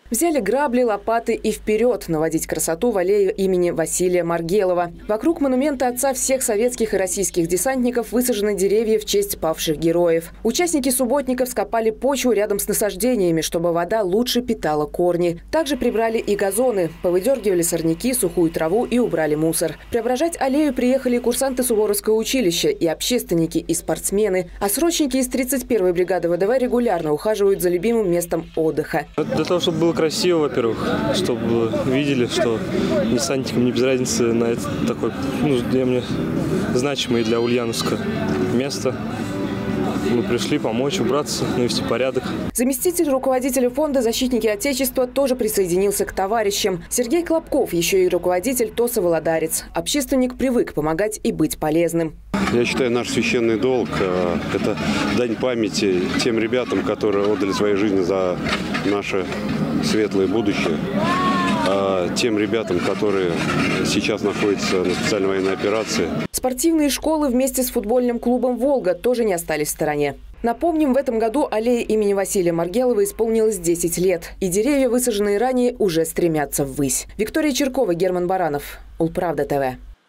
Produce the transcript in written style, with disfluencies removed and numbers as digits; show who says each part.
Speaker 1: Взяли грабли, лопаты и вперед наводить красоту в аллею имени Василия Маргелова. Вокруг монумента отца всех советских и российских десантников высажены деревья в честь павших героев. Участники субботников скопали почву рядом с насаждениями, чтобы вода лучше питала корни. Также прибрали и газоны, повыдергивали сорняки, сухую траву и убрали мусор. Преображать аллею приехали и курсанты Суворовского училища, и общественники, и спортсмены. А срочники из 31-й бригады ВДВ регулярно ухаживают за любимым местом отдыха.
Speaker 2: Для того, чтобы было красиво, во-первых, чтобы видели, что десантникам не без разницы на это такое, для меня значимое для Ульяновска место. Мы пришли помочь, убраться, навести порядок.
Speaker 1: Заместитель руководителя фонда «Защитники Отечества» тоже присоединился к товарищам. Сергей Клопков, еще и руководитель ТОСа «Володарец». Общественник привык помогать и быть полезным.
Speaker 3: Я считаю, наш священный долг – это дань памяти тем ребятам, которые отдали свои жизни за наше светлое будущее. Тем ребятам, которые сейчас находятся на специальной военной операции.
Speaker 1: Спортивные школы вместе с футбольным клубом «Волга» тоже не остались в стороне. Напомним, в этом году аллее имени Василия Маргелова исполнилось 10 лет. И деревья, высаженные ранее, уже стремятся ввысь. Виктория Черкова, Герман Баранов. Улправда ТВ.